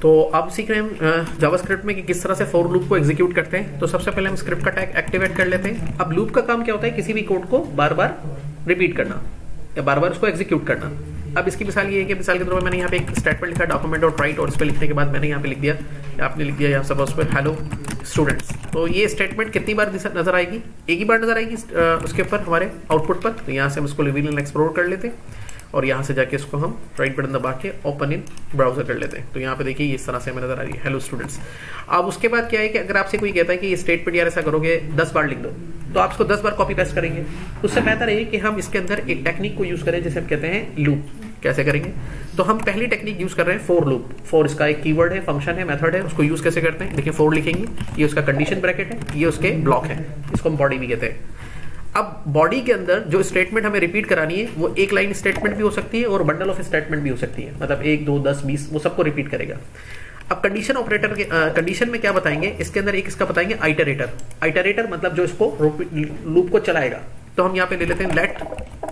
तो आप सीख रहे हैं जावास्क्रिप्ट में कि किस तरह से फॉर लूप को एग्जीक्यूट करते हैं। तो सबसे पहले हम स्क्रिप्ट का टैग एक्टिवेट कर लेते हैं। अब लूप का काम क्या होता है, किसी भी कोड को बार बार रिपीट करना या बार बार उसको एग्जीक्यूट करना। अब इसकी मिसाल ये है कि मिसाल के तौर पर मैंने यहाँ पे एक स्टेटमेंट लिखा डॉक्यूमेंट डॉट राइट, और इस पर लिखने के बाद मैंने यहाँ पे लिख दिया, आपने लिख दिया यहाँ सपोज पे हेलो स्टूडेंट्स। तो ये स्टेटमेंट कितनी बार नजर आएगी, एक ही बार नजर आएगी उसके ऊपर हमारे आउटपुट पर। तो यहाँ से हम इसको रिवील एंड एक्सप्लोर कर लेते हैं और यहाँ से जाके इसको हम राइट बटन दबा के ओपन इन ब्राउजर कर लेते हैं। तो यहाँ पे देखिए इस तरह से हमें नजर आ रही है हेलो स्टूडेंट्स। अब उसके बाद क्या है कि अगर आपसे कोई कहता है कि ये स्टेटमेंट यार ऐसा करोगे 10 बार लिख दो, तो आप इसको 10 बार कॉपी पेस्ट करेंगे। उससे बेहतर है कि हम इसके अंदर एक टेक्निक को यूज करें जिसे हम कहते हैं लूप। कैसे करेंगे, तो हम पहली टेक्निक यूज कर रहे हैं फॉर लूप। फॉर इसका एक कीवर्ड है, फंक्शन है, मेथड है, उसको यूज कैसे करते हैं देखिए। फॉर लिखेंगे, ये उसका कंडीशन ब्रैकेट है, ये उसके ब्लॉक है, इसको हम बॉडी भी कहते हैं। अब बॉडी के अंदर जो स्टेटमेंट हमें रिपीट करानी है वो एक लाइन स्टेटमेंट भी हो सकती है और बंडल ऑफ स्टेटमेंट भी हो सकती है, मतलब 1 2 10 20 वो सबको रिपीट करेगा। अब कंडीशन ऑपरेटर के कंडीशन में क्या बताएंगे, इसके अंदर एक इसका बताएंगे आइटरेटर। आइटरेटर मतलब जो इसको लूप को चलाएगा। तो हम यहाँ पे ले लेते हैं let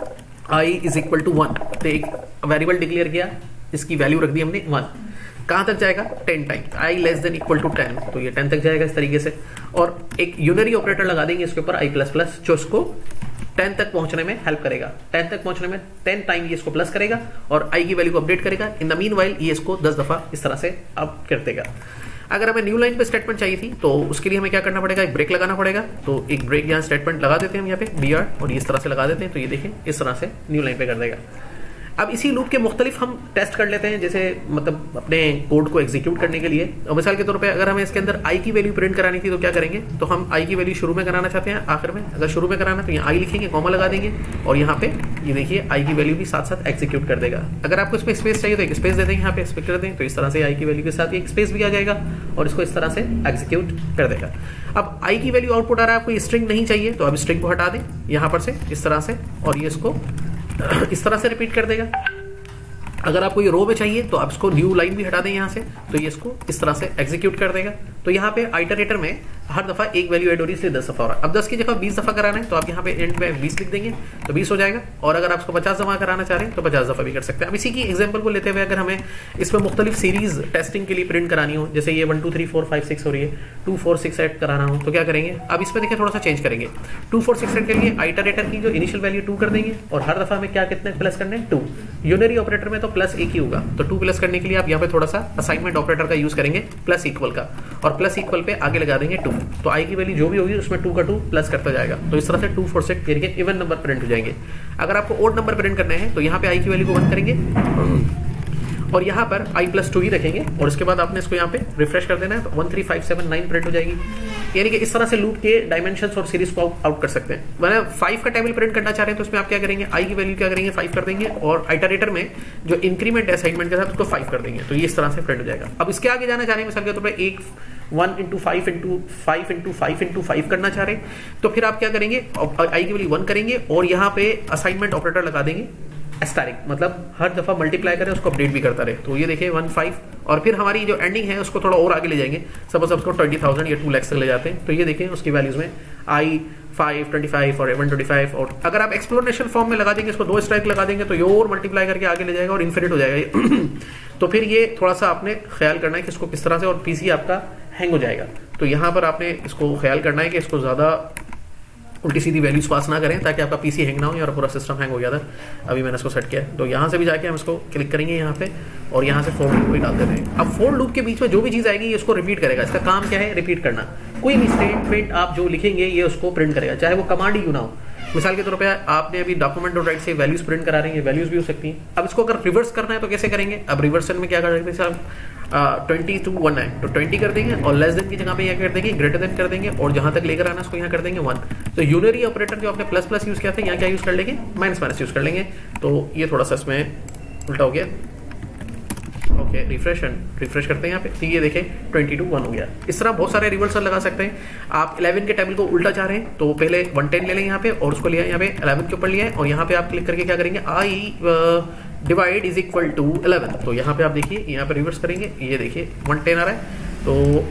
i is equal to 1। तो एक वेरिएबल डिक्लेयर किया, इसकी वैल्यू रख दी हमने 1। कहां तक जाएगा, 10 times, i less than equal to 10। तो ये 10 तक जाएगा इस तरीके से। और एक यूनरी ऑपरेटर लगा देंगे इसके ऊपर i प्लस प्लस, जो इसको 10 तक पहुंचने में हेल्प करेगा। 10 तक पहुंचने में 10 टाइम ये इसको प्लस करेगा और i की वैल्यू को अपडेट करेगा। इन द मीन वाइल ये इसको 10 दफा इस तरह से अप कर देगा। अगर हमें न्यू लाइन पे स्टेटमेंट चाहिए थी तो उसके लिए हमें क्या करना पड़ेगा, एक ब्रेक लगाना पड़ेगा। तो एक ब्रेक यहाँ स्टेटमेंट लगा देते हैं हम यहाँ पे br, और इस तरह से लगा देते हैं। तो ये देखें इस तरह से न्यू लाइन पे कर देगा। अब इसी लूप के मुख्तलिफ हम टेस्ट कर लेते हैं, जैसे मतलब अपने कोड को एग्जीक्यूट करने के लिए। और मिसाल के तौर पे अगर हमें इसके अंदर i की वैल्यू प्रिंट करानी थी तो क्या करेंगे, तो हम i की वैल्यू शुरू में कराना चाहते हैं आखिर में। अगर शुरू में कराना तो यहाँ i लिखेंगे, कॉमा लगा देंगे और यहाँ पे ये देखिए i की वैल्यू भी साथ साथ एग्जीक्यूट कर देगा। अगर आपको इसमें स्पेस चाहिए तो एक स्पेस दे देंगे, यहाँ पे स्पेस कर दें। तो इस तरह से i की वैल्यू के साथ एक स्पेस भी आ जाएगा और इसको इस तरह से एग्जीक्यूट कर देगा। अब i की वैल्यू आउटपुट आ रहा है, आपको स्ट्रिंग नहीं चाहिए तो अब स्ट्रिंग को हटा दें यहाँ पर से इस तरह से, और ये इसको इस तरह से रिपीट कर देगा। अगर आपको ये रो में चाहिए तो आप इसको न्यू लाइन भी हटा दें यहाँ से, तो ये इसको इस तरह से एग्जीक्यूट कर देगा। तो यहाँ पे आइटरेटर में हर दफा एक वैल्यू ऐड हो रही है, इसलिए 10 दफा हो रहा है। अब 10 की जगह 20 दफा कराना है तो आप यहाँ पे एंड में 20 लिख देंगे तो 20 हो जाएगा। और अगर आप इसको 50 दफा कराना चाह रहे हैं तो 50 दफा भी कर सकते हैं। अब इसी की एग्जांपल को लेते हुए अगर हमें इसमें मुख्तलिफ सीरीज टेस्टिंग के लिए प्रिंट करानी हो, जैसे ये 1 2 3 4 5 6 हो रही है, 2 4 6 8 कराना हो तो क्या करेंगे, अब इसमें देखिए थोड़ा सा चेंज करेंगे। 2 4 6 8 के लिए आइटरेटर की जो इनिशियल वैल्यू 2 कर देंगे और हर दफा में क्या कितने प्लस करने हैं 2। यूनरी ऑपरेटर में तो प्लस एक ही होगा, तो 2 प्लस करने के लिए आप यहाँ पे थोड़ा सा असाइनमेंट ऑपरेटर का यूज करेंगे, प्लस इक्वल का, और प्लस इक्वल पे आगे लगा देंगे 2। तो i की वैल्यू जो भी होगी उसमें 2 का 2 प्लस करता जाएगा। तो इस तरह से 2 4 6 यानी कि इवन नंबर प्रिंट हो जाएंगे। अगर आपको ओड नंबर प्रिंट करने हैं तो यहाँ पे i की वैल्यू को 1 करेंगे और यहाँ पर i प्लस 2 ही रखेंगे और उसके बाद आपने इसको यहाँ पे रिफ्रेश कर देना है तो 1 3 5 7 9 प्रिंट हो जाएगी। यानी कि इस तरह से लूप के डायमेंशंस और सीरीज को आउट कर सकते हैं। मैंने 5 का टेबल प्रिंट करना चाह रहे हैं तो उसमें आप क्या करेंगे, i की वैल्यू क्या करेंगे 5 कर देंगे और आइटरेटर में जो इंक्रीमेंट असाइनमेंट के साथ उसको 5 कर देंगे। तो ये इस तरह से प्रिंट हो जाएगा। अब इसके आगे जाना चाह रहे हैं, मिसाल के तौर पर एक 1 into 5 into 5 into 5 into 5 करना चाह रहे हैं तो फिर आप क्या करेंगे, i की वैल्यू 1 करेंगे और यहाँ पे असाइनमेंट ऑपरेटर लगा देंगे एस्टेरिक, मतलब हर दफा मल्टीप्लाई करें उसको अपडेट भी करता रहे। तो ये देखिए 1 5 और फिर हमारी जो एंडिंग है उसको थोड़ा और आगे ले जाएंगे। सपोज उसको 20,000 या 2 लाख तक ले जाते हैं तो ये देखिए उसकी वैल्यूज में i 5 25 और 125। और अगर आप एक्सप्लोरेशन फॉर्म में लगा देंगे, इसको 2 स्ट्राइक लगा देंगे तो ये और मल्टीप्लाई करके आगे ले जाएगा और इन्फिनिट हो जाएगा। तो फिर ये थोड़ा सा आपने ख्याल करना है कि इसको किस तरह से, और पीसी आपका हैंग हो जाएगा। तो यहाँ पर आपने इसको ख्याल करना है कि इसको ज्यादा उल्टी सीधी वैल्यूज पास ना करें ताकि आपका पीसी हैंग ना हो और पूरा सिस्टम हैंग हो गया था। अभी मैंने इसको सेट किया तो यहाँ से भी जाके हम इसको क्लिक करेंगे यहाँ पे और यहाँ से फॉर लूप भी डाल देते हैं। अब फॉर लूप के बीच में जो भी चीज आएगी ये उसको रिपीट करेगा। इसका काम क्या है, रिपीट करना। कोई भी स्टेटमेंट आप जो लिखेंगे ये उसको प्रिंट करेगा, चाहे वो कमांड ही क्यों ना हो। मिसाल के तौर पे आपने अभी डॉक्यूमेंट डॉट राइट से वैल्यूज प्रिंट करा रहे हैं, वैल्यूज भी हो सकती हैं। अब इसको अगर रिवर्स करना है तो कैसे करेंगे, अब रिवर्सन में क्या कर सकते हैं सर, 20 to 1 है तो 20 कर देंगे और लेस देन की जगह पे क्या कर देंगे, ग्रेटर देन कर देंगे और जहां तक लेकर आना उसको यहाँ कर देंगे 1। तो यूनरी ऑपरेटर जो आपने प्लस प्लस यूज किया था यहाँ क्या यूज कर लेंगे, माइनस माइनस यूज कर लेंगे। तो ये थोड़ा सा इसमें उल्टा हो गया। ओके, रिफ्रेश करते हैं यहाँ पे, तो ये देखें 20 to 1 हो गया। इस तरह बहुत सारे रिवर्सल लगा सकते हैं। आप 11 के टेबल को उल्टा चाह रहे हैं तो पहले 110 ले लें यहाँ पे और उसको लिया यहाँ पे 11 के ऊपर लिया है और यहाँ पे आप क्लिक करके क्या करेंगे, i divide is equal to 11। तो यहाँ पे आप देखिए यहाँ पे रिवर्स करेंगे, ये देखिए 110 आ रहा है तो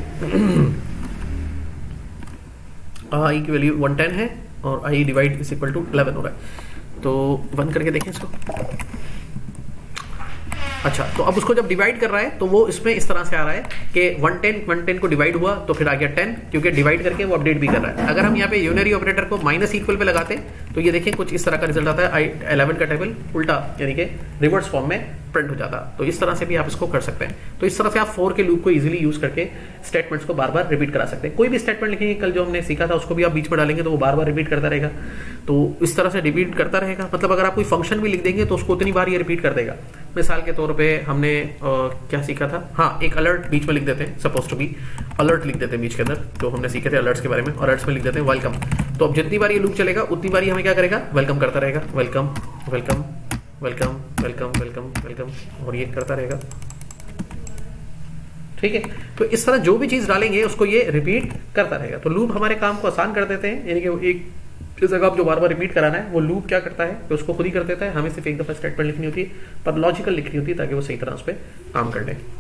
i की वैल्यू 110 है और i divide is equal to 11 हो रहा है। तो 1 करके देखें इसको, अच्छा, तो अब उसको जब डिवाइड कर रहा है तो वो इसमें इस तरह से आ रहा है कि 110 को डिवाइड हुआ तो फिर आ गया 10, क्योंकि डिवाइड करके वो अपडेट भी कर रहा है। अगर हम यहाँ पे यूनरी ऑपरेटर को माइनस इक्वल पे लगाते तो ये देखिए कुछ इस तरह का रिजल्ट आता है, 11 का टेबल उल्टा यानी कि रिवर्स फॉर्म में प्रिंट हो जाता। तो इस तरह से भी आप इसको कर सकते हैं। तो इस तरह से आप फॉर के लूप को इजीली यूज करके स्टेटमेंट्स को बार बार रिपीट करा सकते हैं। कोई भी स्टेटमेंट लिखेंगे कल जो हमने सीखा था उसको भी आप बीच में डालेंगे तो वो बार बार रिपीट करता रहेगा। तो इस तरह से रिपीट करता रहेगा, मतलब अगर आप कोई फंक्शन भी लिख देंगे तो उसको उतनी बार ये रिपीट कर देगा। मिसाल के तौर पे हमने क्या सीखा था, हाँ एक अलर्ट बीच में लिख देते हैं, सपोज टू बी अलर्ट लिख देते हैं बीच के अंदर, जो हमने सीखे थे अलर्ट्स के बारे में, अलर्ट्स में लिख देते हैं वेलकम। तो अब जितनी बार ये लूप चलेगा उतनी बार हमें क्या करेगा, वेलकम करता रहेगा, welcome welcome welcome welcome welcome welcome, और ये करता रहेगा। ठीक है, तो इस तरह जो भी चीज डालेंगे उसको ये रिपीट करता रहेगा। तो लूप हमारे काम को आसान कर देते हैं, यानी कि एक जगह आप जो बार बार रिपीट कराना है वो लूप क्या करता है कि उसको खुद ही कर देता है। हमें सिर्फ एक दफा स्टेटमेंट लिखनी होती है, पर लॉजिकल लिखनी होती है ताकि वो सही तरह उस पर काम कर ले।